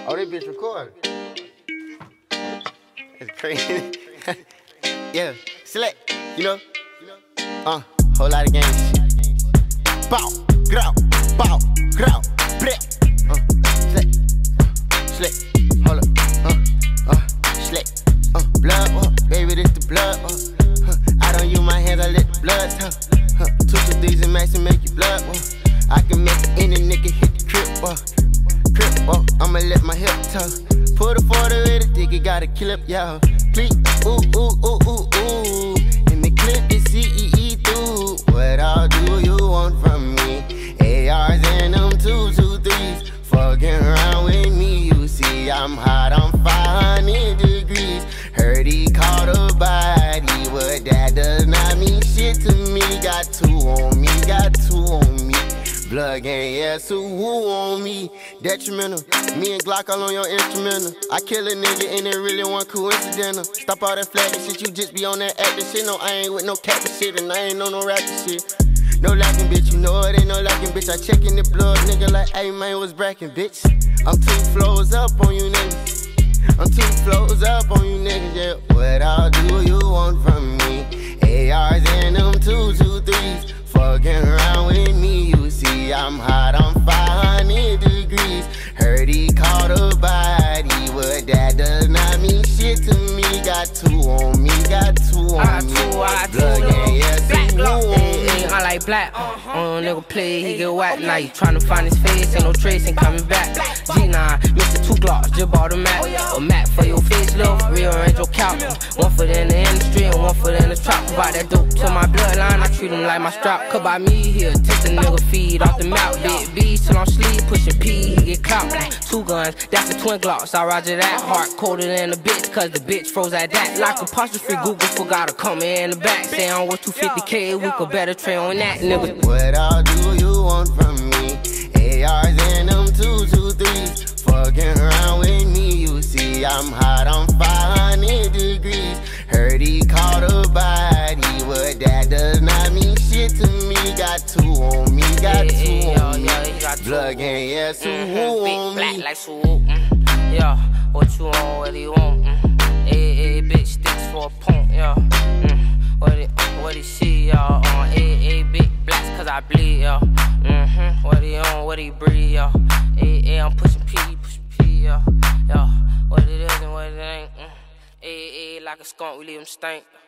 Oh, this bitch recording. It's crazy. Yeah, select, you know. Whole lot of games. Bow, grow, bleh. Select, hold up, select, blood, baby, this the blood, I don't use my hands, I let the blood talk. 2 to 3s and max and make you blood, I can make any nigga hit the crib, I'ma let my hip talk. Put a 40 with a dick, it got a clip, y'all. Please, ooh, in the clip, it's CEE through. What all do you want from me? ARs and them 2 to 3s. Fucking around with me, you see I'm hot, I'm 500 degrees. Heard he caught a body, but that does not mean shit to me. Got 2 on me, Blood gang, yeah, so who on me? Detrimental, me and Glock all on your instrumental. I kill a nigga and it really wasn't coincidental. Stop all that flagging shit, you just be on that acting shit. No, I ain't with no capping shit and I ain't on no rapping shit. No lacking, bitch, you know it ain't no lacking, bitch. I checkin' the blood, nigga, like, hey, man, what's brackin', bitch? I'm 2 flows up on you niggas. Yeah. What all do you want from me? ARs and them 2 to 3s. Fucking around with me, you see I'm hot, I'm 500 degrees. Heard he caught a body, but that does not mean shit to me. Got 2 on me, Blood gang, yeah, so who on me? I like black, nigga play, he get whacked. Now you tryna find his face, ain't no trace, ain't coming back. G9, Mr. 2 Glocks, just bought a Mac. A Mac for your face, love, rearrange your couch. 1 foot in the industry and 1 foot in the trap. Provide that dope to my bloodline, I treat him like my strap. Cause by me here, take the nigga feed off the mouth. Big B till I'm sleep, pushing P, he get clout. 2 guns, that's the twin Glocks, I roger that. Heart colder than a bitch, cause the bitch froze at that. Like apostrophe, Google forgot to come in the back. Say I'm worth 250K, we could better trade on that, nigga. What all do you want from me? ARs and them 2 to 3s. Fucking around with me, you see I'm hot, I'm 500 degrees. Heard he caught a body, but that does not mean shit to me. Got 2 on me, Blood gang, yeah, so who on me? Black like swoop, yeah, what you want, what do you want? A bitch sticks for a pump, yeah. What he see, y'all? Big blacks cause I bleed, y'all. What he on, what he breathe, y'all. I'm pushing P, y'all. What it is and what it ain't. Like a skunk, we leave him stink.